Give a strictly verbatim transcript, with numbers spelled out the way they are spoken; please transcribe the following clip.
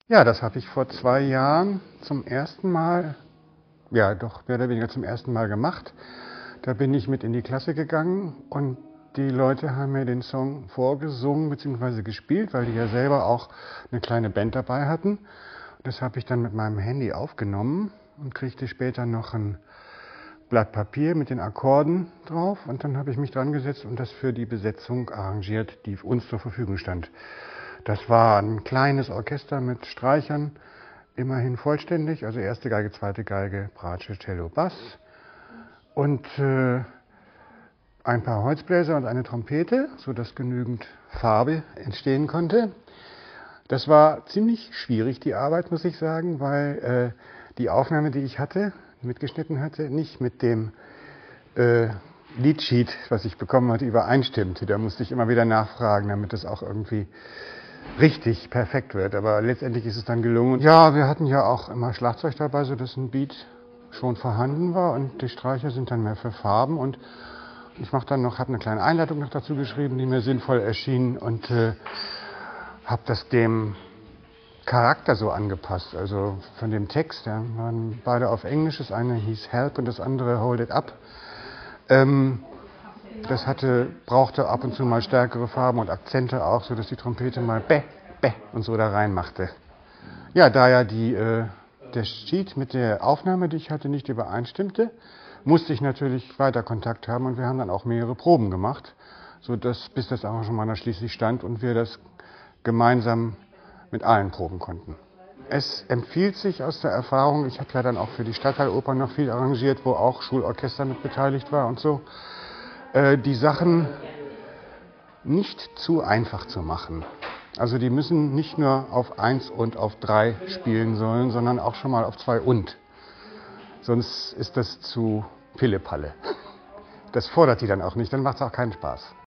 Ja, das habe ich vor zwei Jahren zum ersten Mal, ja doch mehr oder weniger zum ersten Mal gemacht. Da bin ich mit in die Klasse gegangen und die Leute haben mir den Song vorgesungen bzw. gespielt, weil die ja selber auch eine kleine Band dabei hatten. Das habe ich dann mit meinem Handy aufgenommen und kriegte später noch ein Blatt Papier mit den Akkorden drauf. Und dann habe ich mich dran gesetzt und das für die Besetzung arrangiert, die uns zur Verfügung stand. Das war ein kleines Orchester mit Streichern, immerhin vollständig, also erste Geige, zweite Geige, Bratsche, Cello, Bass und äh, ein paar Holzbläser und eine Trompete, sodass genügend Farbe entstehen konnte. Das war ziemlich schwierig, die Arbeit, muss ich sagen, weil äh, die Aufnahme, die ich hatte, mitgeschnitten hatte, nicht mit dem äh, Leadsheet, was ich bekommen hatte, übereinstimmte. Da musste ich immer wieder nachfragen, damit es auch irgendwie richtig perfekt wird. Aber letztendlich ist es dann gelungen. Ja, wir hatten ja auch immer Schlagzeug dabei, sodass ein Beat schon vorhanden war und die Streicher sind dann mehr für Farben. Und ich mache dann noch, habe eine kleine Einleitung noch dazu geschrieben, die mir sinnvoll erschien und äh, habe das dem Charakter so angepasst, also von dem Text. Ja, waren beide auf Englisch, das eine hieß Help und das andere Hold It Up. Ähm, das hatte, brauchte ab und zu mal stärkere Farben und Akzente auch, sodass die Trompete mal Bäh, Bäh und so da reinmachte. Ja, da ja die, äh, der Sheet mit der Aufnahme, die ich hatte, nicht übereinstimmte, musste ich natürlich weiter Kontakt haben und wir haben dann auch mehrere Proben gemacht, sodass bis das Arrangement dann schließlich stand und wir das gemeinsam mit allen proben konnten. Es empfiehlt sich aus der Erfahrung, ich habe ja dann auch für die Stadtteiloper noch viel arrangiert, wo auch Schulorchester mit beteiligt war und so, äh, die Sachen nicht zu einfach zu machen. Also die müssen nicht nur auf eins und auf drei spielen sollen, sondern auch schon mal auf zwei und. Sonst ist das zu Pillepalle. Das fordert die dann auch nicht, dann macht es auch keinen Spaß.